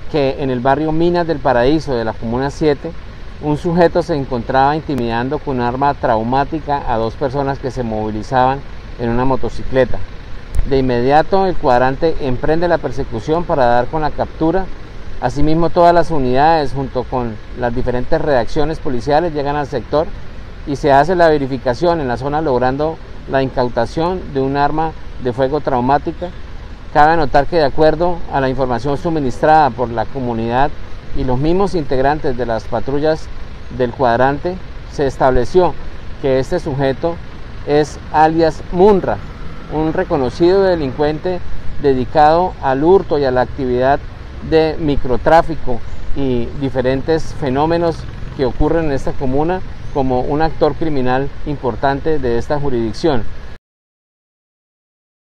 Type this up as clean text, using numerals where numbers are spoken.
que en el barrio Minas del Paraíso de la Comuna 7, un sujeto se encontraba intimidando con un arma traumática a dos personas que se movilizaban en una motocicleta. De inmediato el cuadrante emprende la persecución para dar con la captura. Asimismo, todas las unidades junto con las diferentes redacciones policiales llegan al sector y se hace la verificación en la zona, logrando la incautación de un arma de fuego traumática. Cabe anotar que, de acuerdo a la información suministrada por la comunidad y los mismos integrantes de las patrullas del cuadrante, se estableció que este sujeto es alias Munra, un reconocido delincuente dedicado al hurto y a la actividad de microtráfico y diferentes fenómenos que ocurren en esta comuna, como un actor criminal importante de esta jurisdicción.